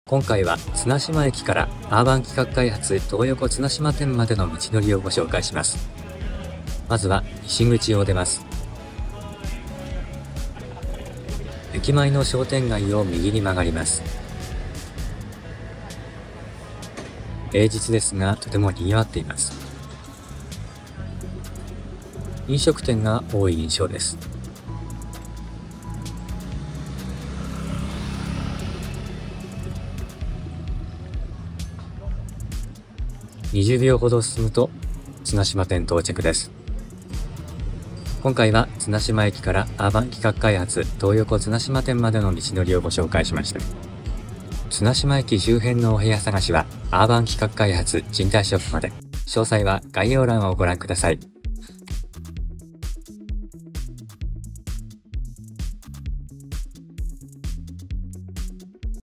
今回は綱島駅からアーバン企画開発東横綱島店までの道のりをご紹介します。まずは西口を出ます。駅前の商店街を右に曲がります。平日ですがとても賑わっています。飲食店が多い印象です。20秒ほど進むと綱島店到着です。今回は綱島駅からアーバン企画開発東横綱島店までの道のりをご紹介しました。綱島駅周辺のお部屋探しはアーバン企画開発賃貸ショップまで。詳細は概要欄をご覧ください。